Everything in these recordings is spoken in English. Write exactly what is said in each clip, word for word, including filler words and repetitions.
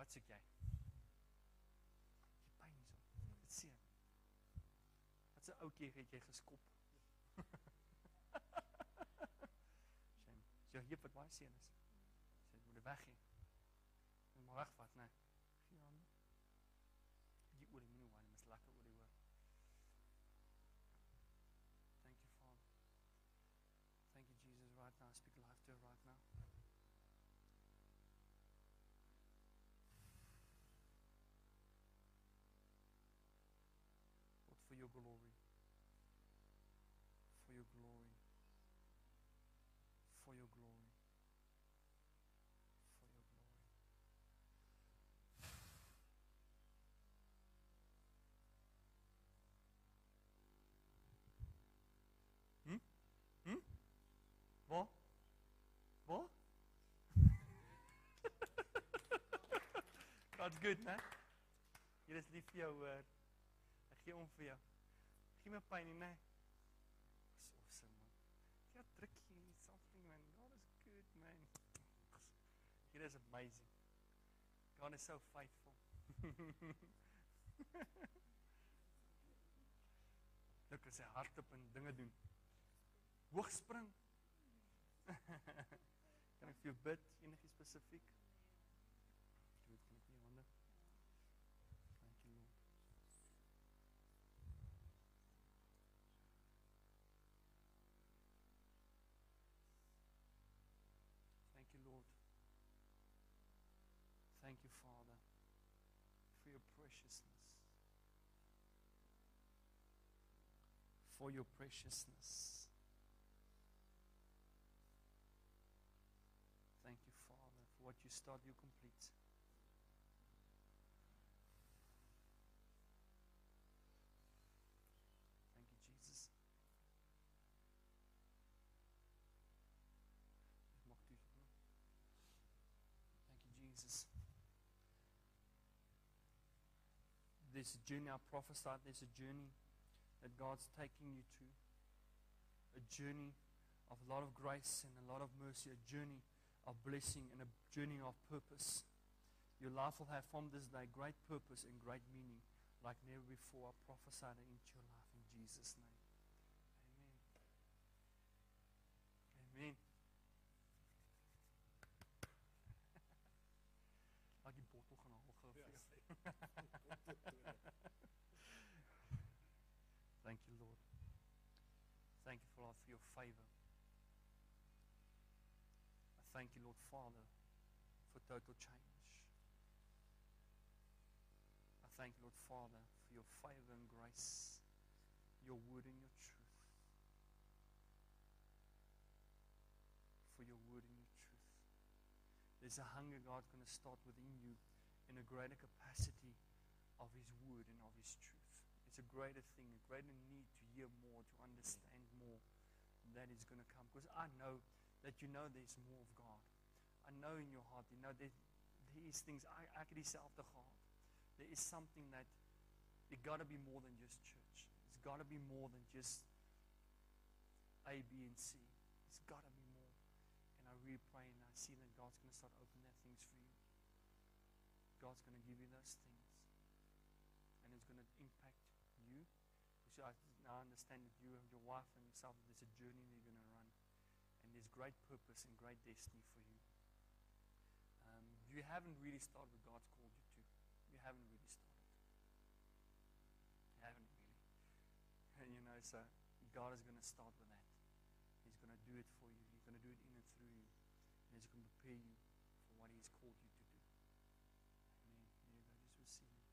Wat soek jy? Die pyn hierso. Dit seer. Wat 'n ouetjie het jy geskop? Shame. Jy hier wat baie seer is. Jy moet weg gee. Jy moet wegvat, nee. Gee hande. Die oor die minne wine is lekker oor die hoor. Thank you, Father. Thank you, Jesus, right now. Speak life to her right now. Lord, for your glory. For your glory. For your glory. For your glory. Hm? Hm? Waar? Waar? God's good, né? Hier is lief vir jou, hoor. Ek gee om vir jou. Gee my pyn nie, né? That's awesome, man. Ja, druk hier something, man. God is good, man. It is amazing. God is so faithful. Look, as hy hardop en dinge doen. Hoogspring. Kan ek vir jou bid, enigie spesifiek? Doe het, kan ek nie hande? Thank you, Lord. Thank you, Lord. Thank you, Father, for your preciousness. For your preciousness. Thank you, Father, for what you start, you complete. Thank you, Jesus. Thank you, Jesus. There's a journey, I prophesied, there's a journey that God's taking you to. A journey of a lot of grace and a lot of mercy, a journey of blessing and a journey of purpose. Your life will have from this day great purpose and great meaning like never before. I prophesied it into your life in Jesus' name. Amen. Amen. Laat die bottel gaan haal gou vir jou. Thank you, Lord. Thank you, Lord, for your favor. I thank you, Lord Father, for total change. I thank you, Lord Father, for your favor and grace, your word and your truth. For your word and your truth. There's a hunger God's going to start within you in a greater capacity of His word and of His truth. It's a greater thing, a greater need to hear more, to understand more. That is going to come. Because I know that you know there's more of God. I know in your heart, you know that there is things, I, I can self the heart. There is something that it got to be more than just church. It's got to be more than just A, B, and C. It's got to be more. And I really pray and I see that God's going to start opening that things for you. God's going to give you those things. And it's going to impact you. Because I now understand that you and your wife and yourself, there's a journey that you're going to run. And there's great purpose and great destiny for you. Um, you haven't really started what God's called you to. You haven't really started. You haven't really. And you know, so God is going to start with that. He's going to do it for you. He's going to do it in and through you. And He's going to prepare you for what He's called you to do. Amen. Here you go. Just receive it.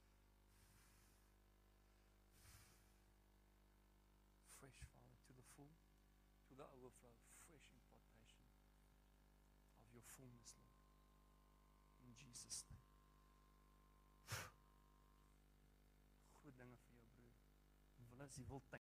Fresh, Father, to the full, to the overflow, fresh impartation of your fullness, Lord. In Jesus' name. Goed dinge vir jou, broer. Wil as jy wil